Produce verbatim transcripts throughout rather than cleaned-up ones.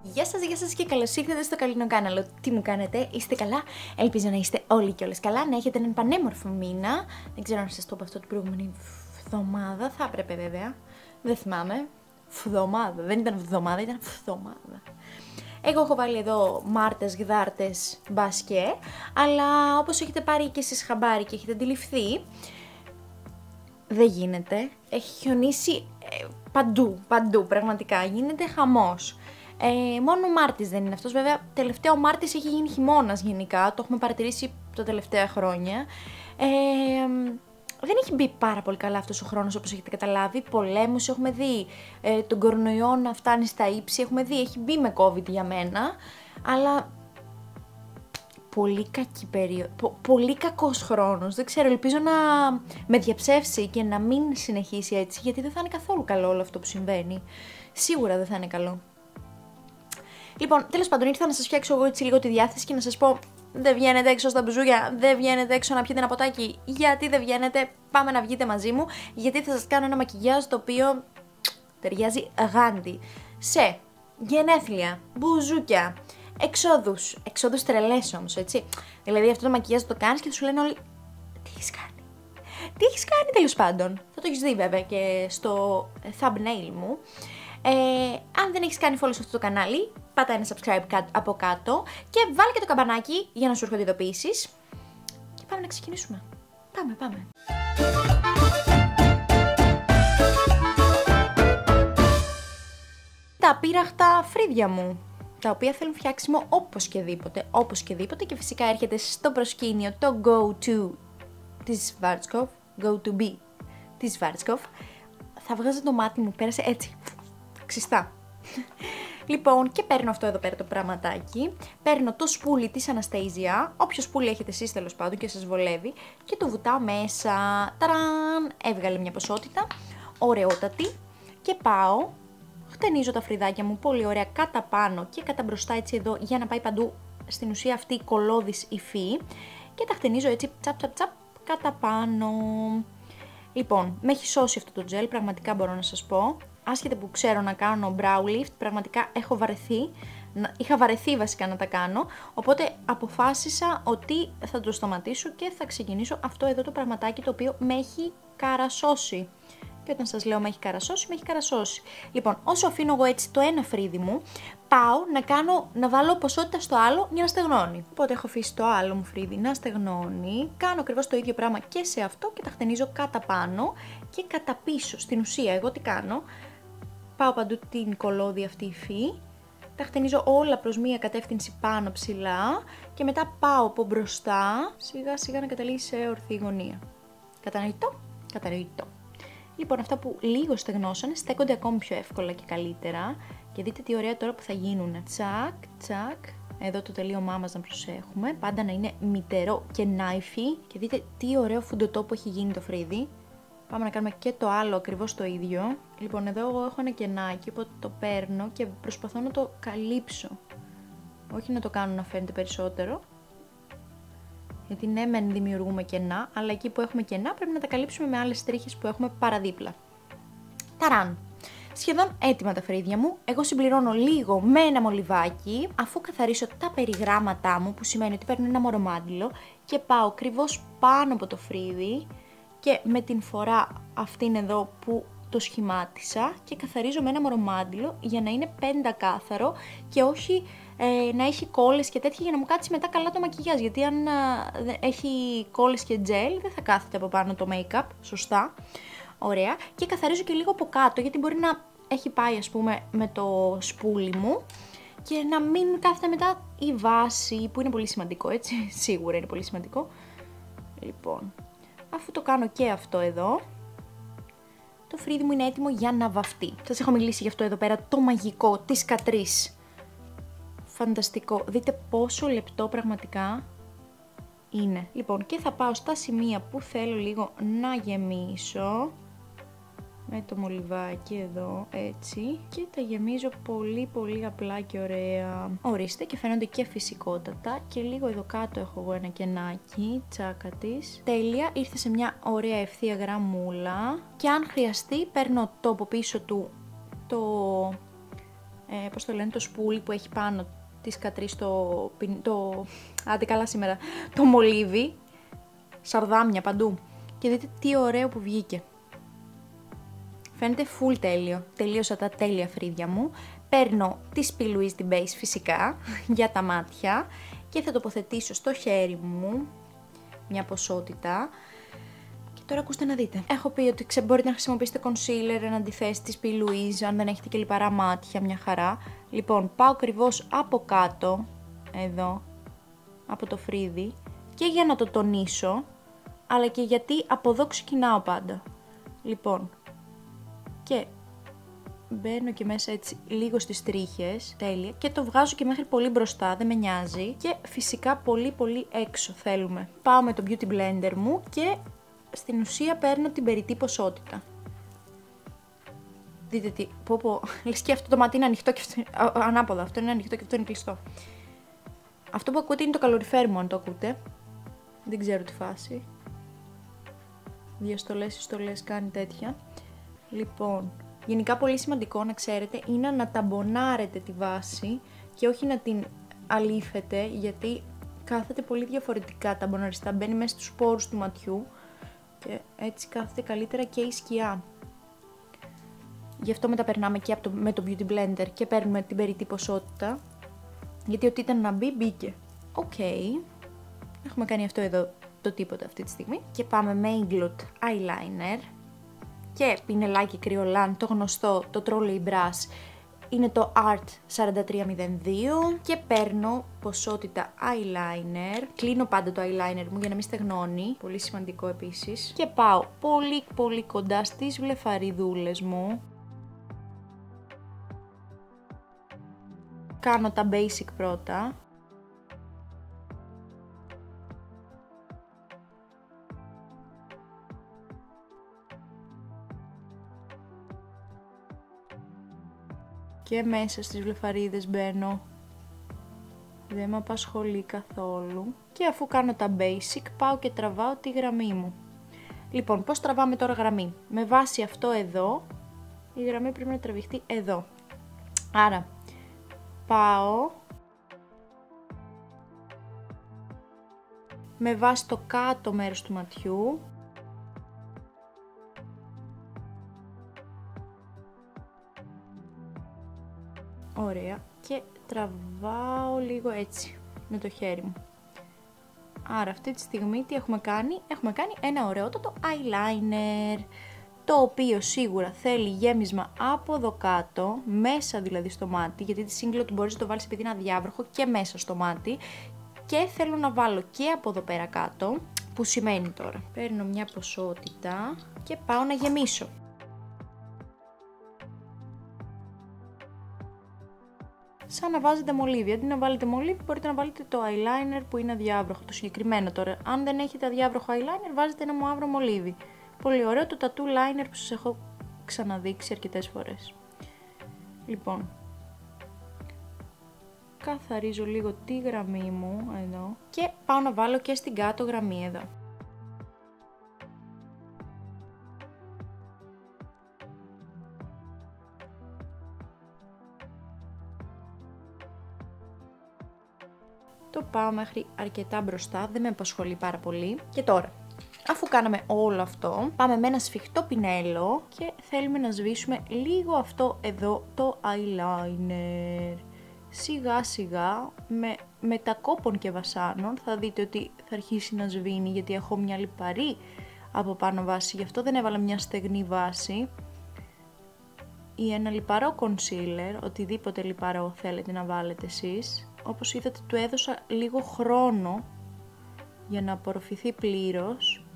Γεια σας, γεια σας και καλώς ήρθατε στο Καλινό Κάναλο. Τι μου κάνετε, είστε καλά? Ελπίζω να είστε όλοι και όλες καλά, να έχετε έναν πανέμορφο μήνα. Δεν ξέρω αν σας το είπα αυτό την προηγούμενη φθομάδα, θα έπρεπε βέβαια. Δεν θυμάμαι. Φθομάδα, δεν ήταν φθομάδα, ήταν φθομάδα. Εγώ έχω βάλει εδώ Μάρτες, Γδάρτες, μπάσκε, αλλά όπως έχετε πάρει και εσείς χαμπάρι και έχετε αντιληφθεί, δεν γίνεται. Έχει χιονίσει ε, παντού, παντού, πραγματικά. Γίνεται χαμός. Ε, μόνο ο Μάρτης δεν είναι αυτός. Βέβαια, τελευταίο ο Μάρτης έχει γίνει χειμώνας γενικά. Το έχουμε παρατηρήσει τα τελευταία χρόνια. Ε, δεν έχει μπει πάρα πολύ καλά αυτός ο χρόνος, όπως έχετε καταλάβει. Πολέμους έχουμε δει. Ε, τον κορονοϊό να φτάνει στα ύψη έχουμε δει. Έχει μπει με COVID για μένα. Αλλά πολύ κακή περίοδο. Πο- πολύ κακός χρόνος. Δεν ξέρω, ελπίζω να με διαψεύσει και να μην συνεχίσει έτσι. Γιατί δεν θα είναι καθόλου καλό όλο αυτό που συμβαίνει. Σίγουρα δεν θα είναι καλό. Λοιπόν, τέλος πάντων, ήρθα να σας φτιάξω εγώ έτσι λίγο τη διάθεση και να σας πω: δεν βγαίνετε έξω στα μπουζούκια, δεν βγαίνετε έξω να πιείτε ένα ποτάκι. Γιατί δεν βγαίνετε, πάμε να βγείτε μαζί μου, γιατί θα σας κάνω ένα μακιγιάζ το οποίο ταιριάζει γάντι σε γενέθλια, μπουζούκια, εξόδους, εξόδους τρελές όμως, έτσι. Δηλαδή αυτό το μακιγιάζ το κάνεις και θα σου λένε όλοι: τι έχεις κάνει, τι έχεις κάνει τέλος πάντων. Θα το έχεις δει βέβαια και στο thumbnail μου. Ε, αν δεν έχεις κάνει follow σε αυτό το κανάλι, πάτα ένα subscribe από κάτω και βάλε και το καμπανάκι για να σου έρχονται ειδοποιήσεις. Και πάμε να ξεκινήσουμε. Πάμε, πάμε. Τα πείραχτα φρύδια μου, τα οποία θέλουν φτιάξιμο όπως και δίποτε, όπως και δίποτε, και φυσικά έρχεται στο προσκήνιο το go to της Schwarzkopf, go to be της Schwarzkopf. Θα βγάζω το μάτι μου, πέρασε έτσι, ξιστά. Λοιπόν, και παίρνω αυτό εδώ πέρα το πραγματάκι, παίρνω το σπούλι της Anastasia, όποιο σπούλι έχετε εσείς τέλος πάντων και σας βολεύει, και το βουτάω μέσα. Ταραν! Έβγαλε μια ποσότητα, ωραιότατη, και πάω, χτενίζω τα φρυδάκια μου πολύ ωραία κατά πάνω και κατά μπροστά έτσι εδώ, για να πάει παντού στην ουσία αυτή η κολώδης υφή, και τα χτενίζω έτσι τσαπ τσαπ τσαπ κατά πάνω. Λοιπόν, με έχει σώσει αυτό το gel, πραγματικά μπορώ να σας πω. Άσχετα που ξέρω να κάνω brow lift, πραγματικά έχω βαρεθεί, είχα βαρεθεί βασικά να τα κάνω, οπότε αποφάσισα ότι θα το σταματήσω και θα ξεκινήσω αυτό εδώ το πραγματάκι το οποίο με έχει καρασώσει. Και όταν σας λέω με έχει καρασώσει, με έχει καρασώσει. Λοιπόν, όσο αφήνω εγώ έτσι το ένα φρύδι μου, πάω να κάνω, να βάλω ποσότητα στο άλλο για να στεγνώνει. Οπότε έχω αφήσει το άλλο μου φρύδι να στεγνώνει, κάνω ακριβώς το ίδιο πράγμα και σε αυτό και τα χτενίζω κατά πάνω και κατά πίσω. Στην ουσία, εγώ τι κάνω? Πάω παντού την κολώδη αυτή υφή, τα χτενίζω όλα προς μία κατεύθυνση πάνω ψηλά και μετά πάω από μπροστά σιγά σιγά να καταλήξει σε ορθή γωνία. Κατανοητό? Κατανοητό. Λοιπόν, αυτά που λίγο στεγνώσανε στέκονται ακόμη πιο εύκολα και καλύτερα, και δείτε τι ωραία τώρα που θα γίνουν. Τσακ, τσακ. Εδώ το τελείωμά μας να προσέχουμε, πάντα να είναι μυτερό και νάιφι, και δείτε τι ωραίο φουντοτό που έχει γίνει το φρύδι. Πάμε να κάνουμε και το άλλο ακριβώς το ίδιο. Λοιπόν, εδώ εγώ έχω ένα κενάκι, οπότε το παίρνω και προσπαθώ να το καλύψω. Όχι να το κάνω να φαίνεται περισσότερο. Γιατί ναι, μεν δημιουργούμε κενά, αλλά εκεί που έχουμε κενά πρέπει να τα καλύψουμε με άλλες τρίχες που έχουμε παραδίπλα. Ταράν! Σχεδόν έτοιμα τα φρύδια μου. Εγώ συμπληρώνω λίγο με ένα μολυβάκι, αφού καθαρίσω τα περιγράμματά μου, που σημαίνει ότι παίρνω ένα μωρομάντιλο και πάω ακριβώς πάνω από το φρύδι και με την φορά αυτήν εδώ που το σχημάτισα και καθαρίζω με ένα μωρομάντιλο για να είναι πεντακάθαρο και όχι ε, να έχει κόλλες και τέτοια, για να μου κάτσει μετά καλά το μακιγιάζ, γιατί αν α, έχει κόλλες και τζέλ δεν θα κάθεται από πάνω το make-up σωστά. Ωραία. Και καθαρίζω και λίγο από κάτω, γιατί μπορεί να έχει πάει ας πούμε με το σπούλι μου και να μην κάθεται μετά η βάση, που είναι πολύ σημαντικό, έτσι, σίγουρα είναι πολύ σημαντικό. Λοιπόν, αφού το κάνω και αυτό εδώ, το φρύδι μου είναι έτοιμο για να βαφτεί. Σας έχω μιλήσει γι' αυτό εδώ πέρα, το μαγικό της Κατρίς. Φανταστικό. Δείτε πόσο λεπτό πραγματικά είναι. Λοιπόν, και θα πάω στα σημεία που θέλω λίγο να γεμίσω. Με το μολυβάκι εδώ, έτσι. Και τα γεμίζω πολύ πολύ απλά και ωραία. Ορίστε, και φαίνονται και φυσικότατα. Και λίγο εδώ κάτω έχω εγώ ένα κενάκι, τσάκα της. Τέλεια, ήρθε σε μια ωραία ευθεία γραμμούλα. Και αν χρειαστεί, παίρνω το από πίσω του το ε, πώς το λένε, το σπούλι που έχει πάνω της Κατρής το, το, άντε καλά σήμερα, το μολύβι, σαρδάμια παντού. Και δείτε τι ωραίο που βγήκε. Φαίνεται full τέλειο. Τελείωσα τα τέλεια φρύδια μου. Παίρνω τη P. Louise την Base φυσικά για τα μάτια και θα τοποθετήσω στο χέρι μου μια ποσότητα. Και τώρα ακούστε να δείτε. Έχω πει ότι ξε, μπορείτε να χρησιμοποιήσετε concealer εν αντιθέσει της P. Louise αν δεν έχετε και λιπαρά μάτια, μια χαρά. Λοιπόν, πάω ακριβώς από κάτω, εδώ, από το φρύδι και για να το τονίσω, αλλά και γιατί από εδώ ξεκινάω πάντα. Λοιπόν, και μπαίνω και μέσα έτσι λίγο στις τρίχες, τέλεια, και το βγάζω και μέχρι πολύ μπροστά, δεν με νοιάζει, και φυσικά πολύ πολύ έξω θέλουμε. Πάω με το beauty blender μου και στην ουσία παίρνω την περιττή ποσότητα. Δείτε τι, πω πω, λες και αυτό το μάτι είναι ανοιχτό και αυτό είναι, α, ανάποδα, αυτό είναι ανοιχτό και αυτό είναι κλειστό. Αυτό που ακούτε είναι το καλοριφέρ μου, αν το ακούτε. Δεν ξέρω τι φάση. Διαστολές, συστολές, κάνει τέτοια. Λοιπόν, γενικά πολύ σημαντικό να ξέρετε είναι να ταμπονάρετε τη βάση και όχι να την αλήφετε, γιατί κάθεται πολύ διαφορετικά ταμποναριστά, μπαίνει μέσα στους πόρους του ματιού και έτσι κάθεται καλύτερα και η σκιά. Γι' αυτό μεταπερνάμε και από το, με το beauty blender και παίρνουμε την περιττή ποσότητα, γιατί ό,τι ήταν να μπει, μπήκε. Οκ, okay. Έχουμε κάνει αυτό εδώ το τίποτα αυτή τη στιγμή και πάμε με Inglot eyeliner και πινελάκι κρυολάν, το γνωστό, το Trolley Brush, είναι το Art σαράντα τρία μηδέν δύο και παίρνω ποσότητα eyeliner, κλείνω πάντα το eyeliner μου για να μην στεγνώνει, πολύ σημαντικό επίσης, και πάω πολύ πολύ κοντά στις βλεφαριδούλες μου. Κάνω τα basic πρώτα. Και μέσα στις βλεφαρίδες μπαίνω. Δεν με απασχολεί καθόλου. Και αφού κάνω τα basic πάω και τραβάω τη γραμμή μου. Λοιπόν, πώς τραβάμε τώρα γραμμή? Με βάση αυτό εδώ, η γραμμή πρέπει να τραβηχτεί εδώ. Άρα, πάω με βάση το κάτω μέρος του ματιού. Ωραία. Και τραβάω λίγο έτσι με το χέρι μου. Άρα αυτή τη στιγμή τι έχουμε κάνει? Έχουμε κάνει ένα ωραιότατο eyeliner, το οποίο σίγουρα θέλει γέμισμα από εδώ κάτω, μέσα δηλαδή στο μάτι, γιατί τη Inglot μπορείς να το βάλεις επειδή είναι αδιάβροχο και μέσα στο μάτι, και θέλω να βάλω και από εδώ πέρα κάτω, που σημαίνει τώρα παίρνω μια ποσότητα και πάω να γεμίσω. Σαν να βάζετε μολύβι. Αντί να βάλετε μολύβι, μπορείτε να βάλετε το eyeliner που είναι αδιάβροχο, το συγκεκριμένο τώρα. Αν δεν έχετε αδιάβροχο eyeliner, βάζετε ένα μαύρο μολύβι. Πολύ ωραίο, το tattoo liner που σας έχω ξαναδείξει αρκετές φορές. Λοιπόν, καθαρίζω λίγο τη γραμμή μου εδώ και πάω να βάλω και στην κάτω γραμμή εδώ. Το πάω μέχρι αρκετά μπροστά, δεν με απασχολεί πάρα πολύ. Και τώρα, αφού κάναμε όλο αυτό, πάμε με ένα σφιχτό πινέλο και θέλουμε να σβήσουμε λίγο αυτό εδώ το eyeliner. Σιγά σιγά, με μετακόπων και βασάνων, θα δείτε ότι θα αρχίσει να σβήνει, γιατί έχω μια λιπαρή από πάνω βάση, γι' αυτό δεν έβαλα μια στεγνή βάση ή ένα λιπαρό concealer, οτιδήποτε λιπαρό θέλετε να βάλετε εσείς. Όπως είδατε, του έδωσα λίγο χρόνο για να απορροφηθεί πλήρως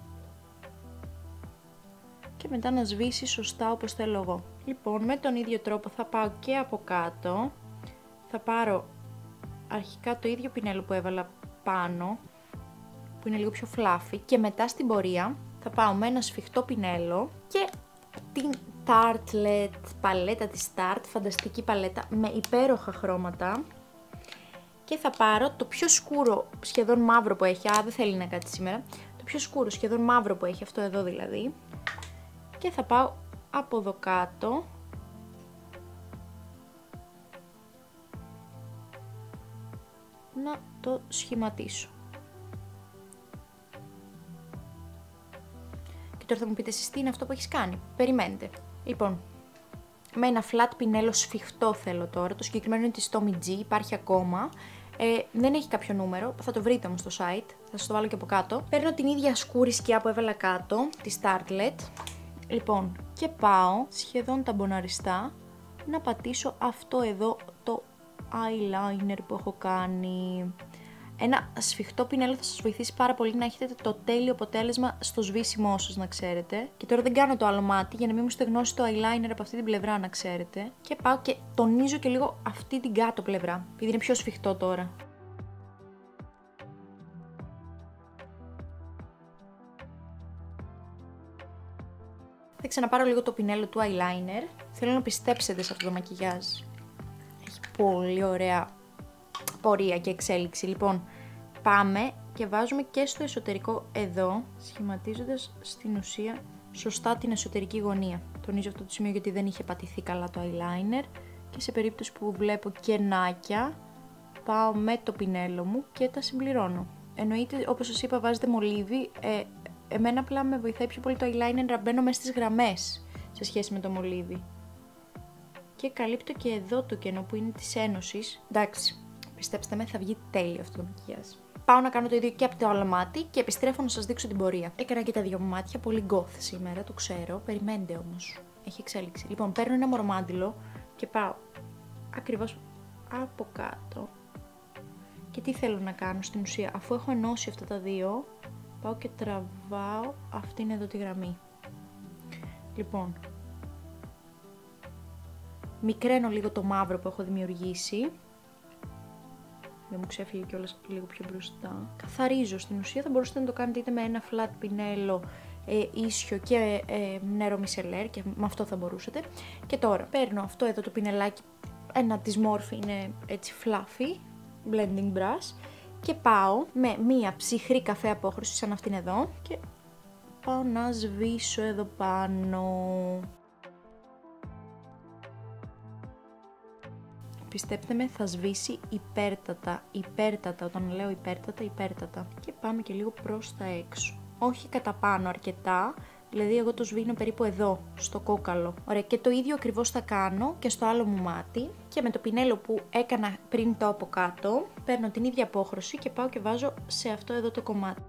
και μετά να σβήσει σωστά όπως θέλω εγώ. Λοιπόν, με τον ίδιο τρόπο θα πάω και από κάτω. Θα πάρω αρχικά το ίδιο πινέλο που έβαλα πάνω, που είναι λίγο πιο fluffy, και μετά στην πορεία θα πάω με ένα σφιχτό πινέλο και την Tartlet παλέτα της Tarte, φανταστική παλέτα με υπέροχα χρώματα, και θα πάρω το πιο σκούρο, σχεδόν μαύρο που έχει, α, δεν θέλει να κάτσει σήμερα, το πιο σκούρο, σχεδόν μαύρο που έχει, αυτό εδώ δηλαδή, και θα πάω από εδώ κάτω να το σχηματίσω. Και τώρα θα μου πείτε εσείς τι είναι αυτό που έχεις κάνει. Περιμένετε. Λοιπόν, με ένα flat πινέλο σφιχτό θέλω τώρα. Το συγκεκριμένο είναι της Tommy G, υπάρχει ακόμα. Ε, δεν έχει κάποιο νούμερο, θα το βρείτε όμως στο site, θα σας το βάλω και από κάτω. Παίρνω την ίδια σκούρη σκιά που έβαλα κάτω, τη Startlet. Λοιπόν, και πάω σχεδόν ταμποναριστά να πατήσω αυτό εδώ το eyeliner που έχω κάνει. Ένα σφιχτό πινέλο θα σας βοηθήσει πάρα πολύ να έχετε το τέλειο αποτέλεσμα στο σβήσιμό σας, να ξέρετε. Και τώρα δεν κάνω το άλλο μάτι για να μην μου στεγνώσει το eyeliner από αυτή την πλευρά, να ξέρετε. Και πάω και τονίζω και λίγο αυτή την κάτω πλευρά, επειδή είναι πιο σφιχτό τώρα. Θα ξαναπάρω λίγο το πινέλο του eyeliner. Θέλω να πιστέψετε σε αυτό το μακιγιάζ. Έχει πολύ ωραία πορεία και εξέλιξη. Λοιπόν, πάμε και βάζουμε και στο εσωτερικό εδώ, σχηματίζοντας στην ουσία σωστά την εσωτερική γωνία. Τονίζω αυτό το σημείο γιατί δεν είχε πατηθεί καλά το eyeliner και σε περίπτωση που βλέπω κενάκια πάω με το πινέλο μου και τα συμπληρώνω. Εννοείται, όπως σας είπα, βάζετε μολύβι. Ε, εμένα απλά με βοηθάει πιο πολύ το eyeliner να μπαίνω μέσα στις γραμμές σε σχέση με το μολύβι. Και καλύπτω και εδώ το κενό που είναι της ένωσης. Εντάξει. Πιστέψτε με, θα βγει τέλειο αυτό το μακιγιάζ. Πάω να κάνω το ίδιο και από το άλλο μάτι και επιστρέφω να σας δείξω την πορεία. Έκανα και τα δύο μου μάτια, πολύ goth σήμερα, το ξέρω. Περιμένετε όμως, έχει εξέλιξη. Λοιπόν, παίρνω ένα μορομάντιλο και πάω ακριβώς από κάτω. Και τι θέλω να κάνω στην ουσία, αφού έχω ενώσει αυτά τα δύο, πάω και τραβάω αυτήν εδώ τη γραμμή. Λοιπόν, μικραίνω λίγο το μαύρο που έχω δημιουργήσει. Δεν μου ξέφυγε κιόλας λίγο πιο μπροστά. Καθαρίζω στην ουσία, θα μπορούσατε να το κάνετε είτε με ένα flat πινέλο ε, ίσιο και ε, νερό μισελέρ και με αυτό θα μπορούσατε. Και τώρα παίρνω αυτό εδώ το πινελάκι, ένα της Morphe, είναι έτσι fluffy, blending brush, και πάω με μία ψυχρή καφέ απόχρωση σαν αυτήν εδώ και πάω να σβήσω εδώ πάνω. Πιστέψτε με, θα σβήσει υπέρτατα, υπέρτατα, όταν λέω υπέρτατα, υπέρτατα. Και πάμε και λίγο προς τα έξω. Όχι κατά πάνω αρκετά, δηλαδή εγώ το σβήνω περίπου εδώ, στο κόκαλο. Ωραία, και το ίδιο ακριβώς θα κάνω και στο άλλο μου μάτι. Και με το πινέλο που έκανα πριν το από κάτω, παίρνω την ίδια απόχρωση και πάω και βάζω σε αυτό εδώ το κομμάτι.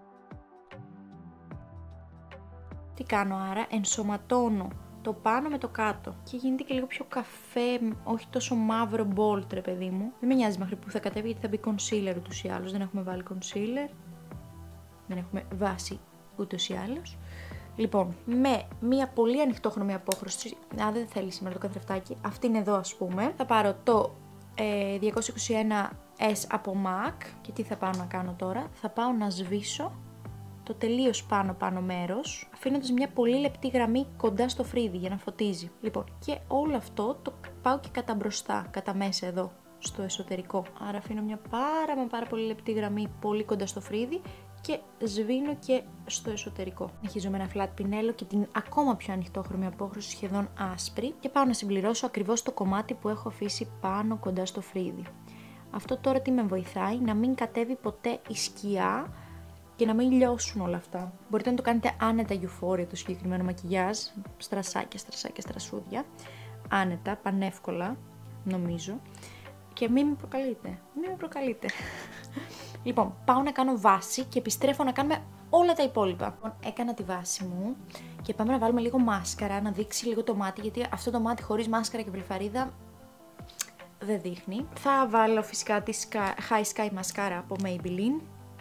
Τι κάνω άρα, ενσωματώνω το πάνω με το κάτω και γίνεται και λίγο πιο καφέ, όχι τόσο μαύρο bold, ρε παιδί μου. Δεν με νοιάζει μέχρι που θα κατέβει γιατί θα μπει concealer ούτως ή άλλως, δεν έχουμε βάλει concealer, δεν έχουμε βάση ούτως ή άλλως. Λοιπόν, με μία πολύ ανοιχτόχρωμη απόχρωση, α, δεν θέλει σήμερα το καθρεφτάκι, αυτήν εδώ ας πούμε, θα πάρω το ε, διακόσια είκοσι ένα ες από MAC και τι θα πάω να κάνω τώρα, θα πάω να σβήσω το τελείως πάνω πάνω μέρος, αφήνοντας μια πολύ λεπτή γραμμή κοντά στο φρύδι για να φωτίζει. Λοιπόν, και όλο αυτό το πάω και κατά μπροστά, κατά μέσα εδώ, στο εσωτερικό. Άρα αφήνω μια πάρα μα πάρα πολύ λεπτή γραμμή πολύ κοντά στο φρύδι και σβήνω και στο εσωτερικό. Αρχίζω με ένα flat πινέλο και την ακόμα πιο ανοιχτόχρωμη απόχρωση, σχεδόν άσπρη, και πάω να συμπληρώσω ακριβώς το κομμάτι που έχω αφήσει πάνω κοντά στο φρύδι. Αυτό τώρα τι με βοηθάει, να μην κατέβει ποτέ η σκιά και να μην λιώσουν όλα αυτά. Μπορείτε να το κάνετε άνετα γιουφόρια το συγκεκριμένο μακιγιάζ, στρασάκια, στρασάκια, στρασούδια, άνετα, πανεύκολα, νομίζω, και μην με προκαλείτε, μην με προκαλείτε. Λοιπόν, πάω να κάνω βάση και επιστρέφω να κάνουμε όλα τα υπόλοιπα. Λοιπόν, έκανα τη βάση μου και πάμε να βάλουμε λίγο μάσκαρα, να δείξει λίγο το μάτι, γιατί αυτό το μάτι χωρίς μάσκαρα και βλεφαρίδα δεν δείχνει. Θα βάλω φυσικά τη High Sky μασκάρα από Maybelline,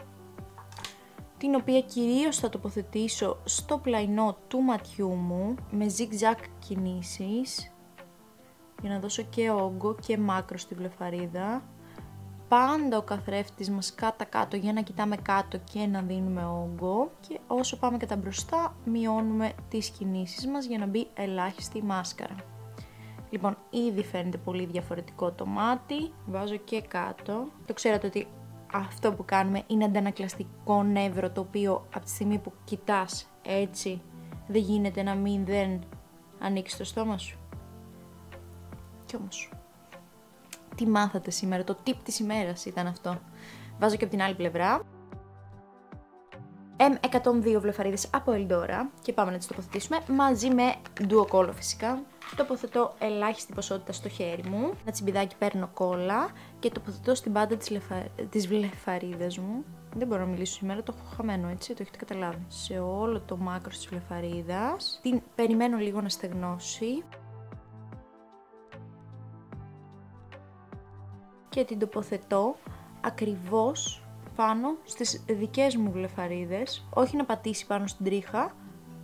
την οποία κυρίως θα τοποθετήσω στο πλαϊνό του ματιού μου με zigzag κινήσεις για να δώσω και όγκο και μάκρο στη βλεφαρίδα. Πάντα ο καθρέφτης μας κάτα κάτω για να κοιτάμε κάτω και να δίνουμε όγκο, και όσο πάμε κατά μπροστά μειώνουμε τις κινήσεις μας για να μπει ελάχιστη μάσκαρα. Λοιπόν, ήδη φαίνεται πολύ διαφορετικό το μάτι, βάζω και κάτω. Το ξέρατε ότι αυτό που κάνουμε είναι αντανακλαστικό νεύρο, το οποίο από τη στιγμή που κοιτάς έτσι δεν γίνεται να μην δεν ανοίξει το στόμα σου. Κι όμως, τι μάθατε σήμερα, το tip της ημέρας ήταν αυτό. Βάζω και από την άλλη πλευρά. εμ εκατόν δύο βλεφαρίδες από Eldora και πάμε να τις τοποθετήσουμε μαζί με ντουοκόλο φυσικά. Τοποθετώ ελάχιστη ποσότητα στο χέρι μου. Ένα τσιμπιδάκι παίρνω κόλλα και τοποθετώ στην πάντα της, λεφα... της βλεφαρίδας μου. Δεν μπορώ να μιλήσω σήμερα, το έχω χαμένο έτσι, το έχετε καταλάβει. Σε όλο το μάκρος της βλεφαρίδας. Την περιμένω λίγο να στεγνώσει. Και την τοποθετώ ακριβώς πάνω στις δικές μου βλεφαρίδες. Όχι να πατήσει πάνω στην τρίχα,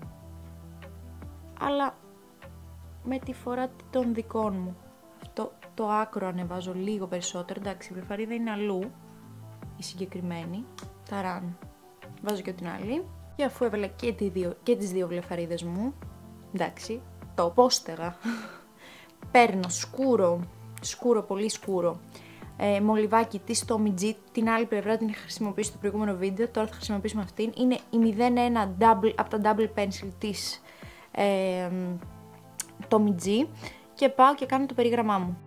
αλλά με τη φορά των δικών μου. Αυτό το άκρο ανεβάζω λίγο περισσότερο. Εντάξει, η βλεφαρίδα είναι αλλού, η συγκεκριμένη. Ταράν. Βάζω και την άλλη. Και αφού έβαλα και, τη δύο, και τις δύο βλεφαρίδες μου, εντάξει, το πόστεγα. Παίρνω σκούρο, σκούρο, πολύ σκούρο, ε, μολυβάκι της Tommy G. Την άλλη πλευρά την είχα χρησιμοποιήσει στο προηγούμενο βίντεο, τώρα θα χρησιμοποιήσουμε αυτήν. Είναι η μηδέν ένα double, από τα double pencil της ε, Tommy G και πάω και κάνω το περίγραμμά μου.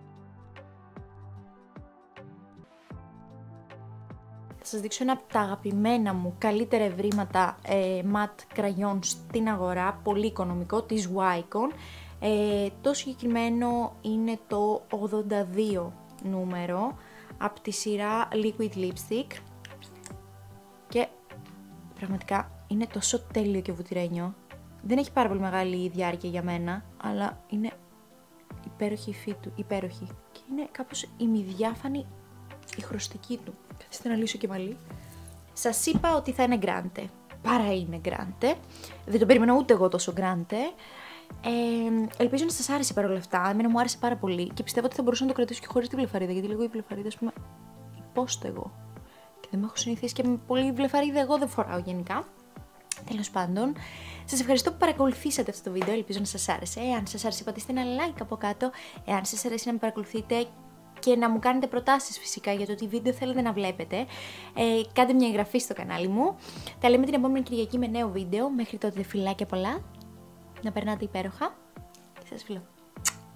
Θα σας δείξω ένα από τα αγαπημένα μου καλύτερα ευρήματα ε, matte κραγιόν στην αγορά, πολύ οικονομικό, της Wacom. Ε, το συγκεκριμένο είναι το ογδόντα δύο νούμερο από τη σειρά Liquid Lipstick και πραγματικά είναι τόσο τέλειο και βουτυρένιο. Δεν έχει πάρα πολύ μεγάλη διάρκεια για μένα, αλλά είναι υπέροχη η υφή του, υπέροχη. Και είναι κάπως ημιδιάφανη η χρωστική του. Καθίστε να λύσω και μαλλί. Σας είπα ότι θα είναι γκράντε. Παρά είναι γκράντε. Δεν το περίμενα ούτε εγώ τόσο γκράντε. Ε, ελπίζω να σας άρεσε παρόλα αυτά. Εμένα μου άρεσε πάρα πολύ και πιστεύω ότι θα μπορούσα να το κρατήσω και χωρίς τη βλεφαρίδα. Γιατί λίγο η βλεφαρίδα, ας πούμε, υπόστεγω. Και δεν με έχω συνηθίσει και με πολύ βλεφαρίδα εγώ δεν φοράω γενικά. Τέλος πάντων, σας ευχαριστώ που παρακολουθήσατε αυτό το βίντεο. Ελπίζω να σας άρεσε. Εάν σας άρεσε, πατήστε ένα like από κάτω. Εάν σας αρέσει να με παρακολουθείτε και να μου κάνετε προτάσεις φυσικά για το τι βίντεο θέλετε να βλέπετε, ε, κάντε μια εγγραφή στο κανάλι μου. Τα λέμε την επόμενη Κυριακή με νέο βίντεο. Μέχρι τότε φιλάκια πολλά. Να περνάτε υπέροχα και σας φιλώ.